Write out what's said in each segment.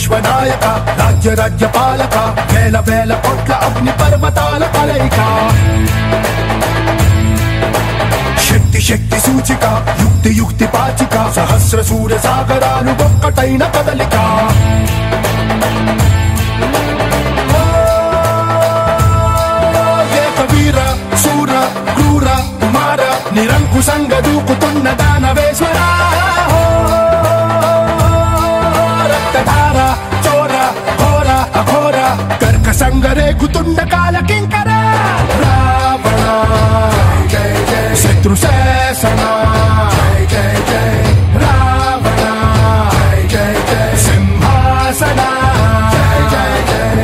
విశ్వనాయక రాజ్య రాజ్య పాలక వేల వేల కోట్ల అగ్ని పర్వతాల కలయిక శక్తి శక్తి సూచిక యుక్తి యుక్తి పాచిక సహస్ర సూర్య సాగరాలు ఒక్కటైన కదలిక ఏకవీర శూర క్రూర కుమార నిరంకుశంగా దూకుతున్న దానవేశ్వర రక్తధార చోర ఘోర అఘోర కర్కసంగరేగుతుండ కాలకింకర రావణ శత్రు శాసన జయ జయ రావణ జయ జయ సింహాసన జయ జయ జయ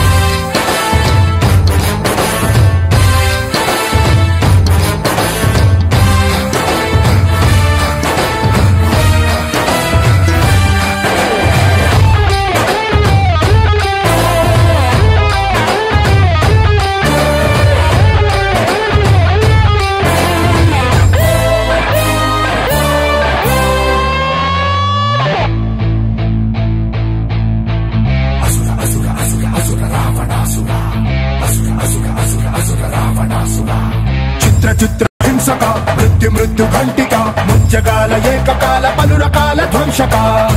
చిత్ర హింసక మృత్యు మృత్యు ఘంటిక ముజ్జగాల ఏకకాల పలు రకాల ధ్వంసక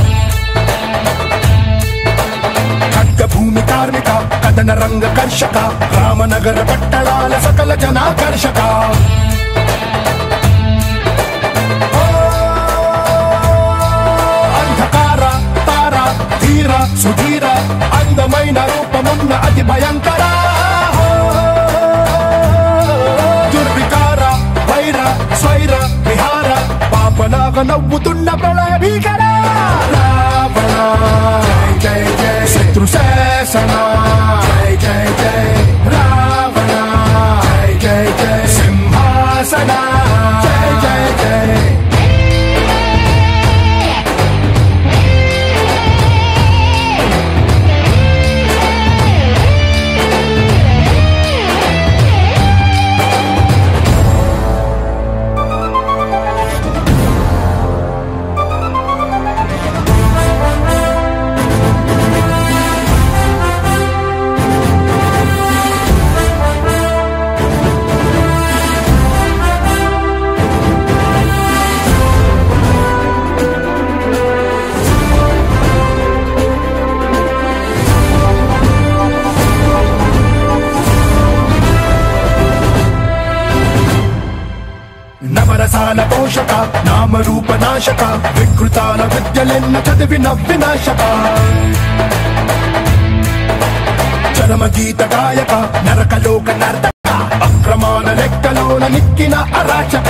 ఖడ్గ భూమి కార్మిక కథన రంగ కర్షక రామనగర పట్టణాల సకల జనాకర్షక అంధకార తార ధీర సుధీర అందమైన రూపమున్న అతి భయంకర స్వైర విహార పాపలాగా నవ్వుతున్న ప్రళయ భీకర రావణ జయ జయ శత్రు శాసన జయ జయ జయ రావణ జయ జయ సింహాసన జయ జయ జయ నవరసాల పోషక నామరూప నాశక వికృతాల విద్యలెన్న చదివిన వినాశక చరమ గీత గాయక నరకలోక నర్తక అక్రమాల లెక్కలోన నిక్కిన అరాచక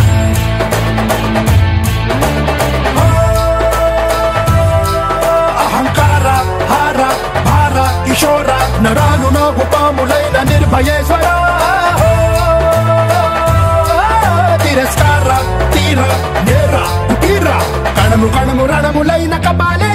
అహంకార హార భార కిశోర నరాలు నాగు పాములైన నిర్భయేశ్వర తిరస్కార తీర నేర తీర కణము కణము రణములైన కబాలే